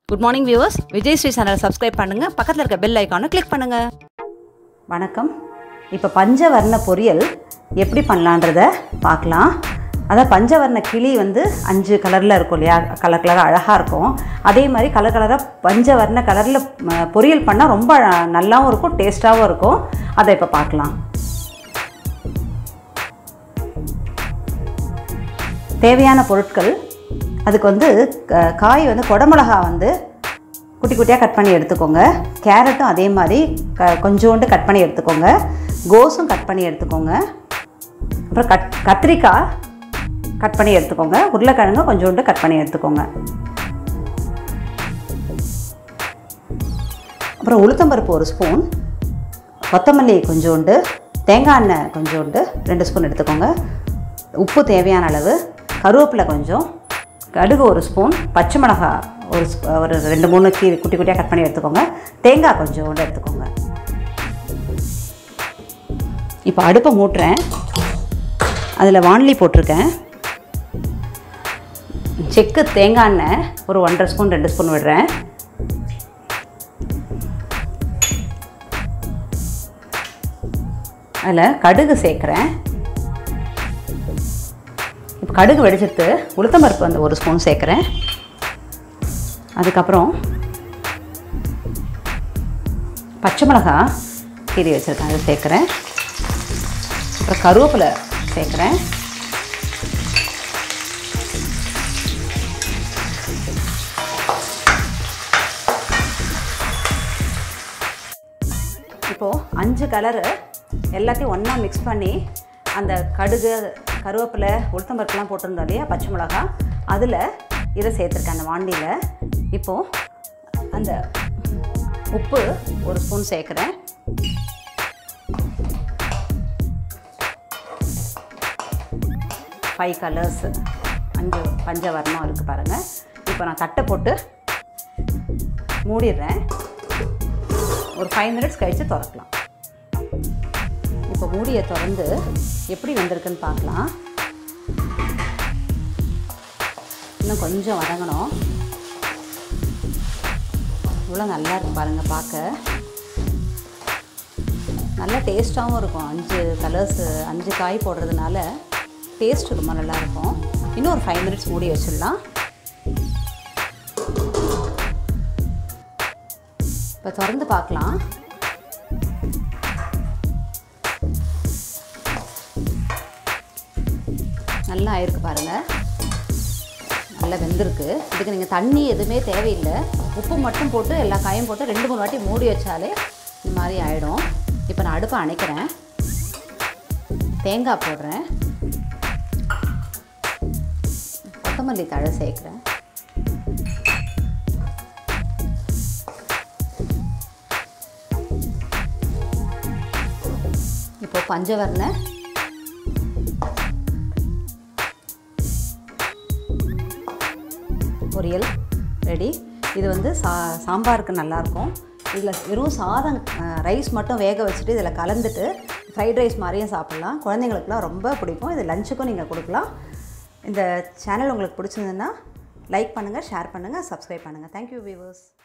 Good morning viewers. Vijay Sri channel subscribe பண்ணுங்க. பக்கத்துல இருக்க bell icon click பண்ணுங்க. வணக்கம். இப்போ பஞ்சவர்ண பொரியல் எப்படி பண்ணலாம்ன்றத பார்க்கலாம். அத பஞ்சவர்ண கிளி வந்து 5 கலர்ல இருக்கும் இல்லையா? கலர் கலரா அழகா இருக்கும். அதே மாதிரி கலர் கலரா பஞ்சவர்ண கலர்ல பொரியல் பண்ணா ரொம்ப நல்லாவும் இருக்கும், டேஸ்டாவும் இருக்கும். அத இப்ப பார்க்கலாம். தேவையான பொருட்கள் அதுக்கு வந்து காய் வந்து கொடமிளகா வந்து குட்டி குட்டியாக கட் பண்ணி எடுத்துக்கோங்க. கேரட்டும் அதே மாதிரி கொஞ்சோண்டு கட் பண்ணி எடுத்துக்கோங்க. கோஸும் கட் பண்ணி எடுத்துக்கோங்க. அப்புறம் கத்திரிக்காய் கட் பண்ணி எடுத்துக்கோங்க. உருளைக்கிழங்கு கொஞ்சோண்டு கட் பண்ணி எடுத்துக்கோங்க. அப்புறம் உளுத்தம்பருப்பு 1 ஸ்பூன், கொத்தமல்லி கொஞ்சோண்டு, தேங்காய் எண்ணெய் கொஞ்சோண்டு 2 ஸ்பூன் எடுத்துக்கோங்க. உப்பு தேவையான அளவு, கருவேப்பிலை கொஞ்சம், கடுகு 1 ஸ்பூன், பச்சை மிளகாய் ஒரு 2-3 குட்டி குட்டியாக கட் பண்ணி எடுத்துக்கோங்க. தேங்காய் கொஞ்சோண்டு எடுத்துக்கோங்க. இப்போ அடுப்பை மூட்டுறேன். அதில் வாணலி போட்டிருக்கேன். செக்கு தேங்காய் எண்ணெய் ஒரு 1.5 ஸ்பூன் 2 ஸ்பூன் விடுறேன். அதில் கடுகு சேர்க்குறேன். இப்போ கடுகு வெடிச்சிட்டு உளுத்தம்பருப்பு வந்து 1 ஸ்பூன் சேர்க்குறேன். அதுக்கப்புறம் பச்சை மிளகாய் கீரி வச்சுருக்கேன், அதை சேர்க்குறேன். அப்புறம் கருவேப்பிலை சேர்க்குறேன். இப்போது 5 கலரு எல்லாத்தையும் ஒன்றா மிக்ஸ் பண்ணி அந்த கடுகு, கருவேப்பிலை, உளுத்தம்பருப்புலாம் போட்டிருந்தோம் இல்லையா, பச்சை மிளகா, அதில் இதை சேர்த்துருக்கேன் அந்த வாண்டியில். இப்போது அந்த உப்பு 1 ஸ்பூன் சேர்க்குறேன். ஃபைவ் கலர்ஸ் 5 பஞ்சவர்ணம் இருக்குது பாருங்கள். இப்போ நான் தட்டை போட்டு மூடிடுறேன். ஒரு 5 மினிட்ஸ் கழித்து திறக்கலாம். இப்போ மூடியை திறந்து எப்படி வந்திருக்குன்னு பார்க்கலாம். இன்னும் கொஞ்சம் வதங்கணும். இவ்வளோ நல்லா இருக்கும் பாருங்கள், பார்க்க நல்லா டேஸ்ட்டாகவும் இருக்கும். 5 கலர்ஸ் 5 காய் போடுறதுனால டேஸ்ட் ரொம்ப நல்லாயிருக்கும். இன்னும் ஒரு 5 மினிட்ஸ் மூடி வச்சிடலாம். இப்போ திறந்து பார்க்கலாம். நல்லா ஆயிருக்கு பாருங்கள், நல்லா வெந்திருக்கு. இதுக்கு நீங்கள் தண்ணி எதுவுமே தேவையில்லை. உப்பு மட்டும் போட்டு எல்லா காயும் போட்டு 2-3 வாட்டி மூடி வச்சாலே இந்த மாதிரி ஆகிடும். இப்போ நான் அடுப்பை அணைக்கிறேன். தேங்காய் போடுறேன். கொத்தமல்லி தழை சேர்க்குறேன். இப்போ பஞ்சவர்ண பொரியல் ரெடி. இது வந்து சாம்பாருக்கு நல்லாயிருக்கும். இதில் வெறும் சாதம் ரைஸ் மட்டும் வேக வச்சுட்டு இதில் கலந்துட்டு ஃப்ரைட் ரைஸ் மாதிரியும் சாப்பிட்லாம். குழந்தைங்களுக்குலாம் ரொம்ப பிடிக்கும். இது லஞ்சுக்கும் நீங்கள் கொடுக்கலாம். இந்த சேனல் உங்களுக்கு பிடிச்சிருந்ததுன்னா லைக் பண்ணுங்கள், ஷேர் பண்ணுங்கள், சப்ஸ்கிரைப் பண்ணுங்கள். Thank you viewers.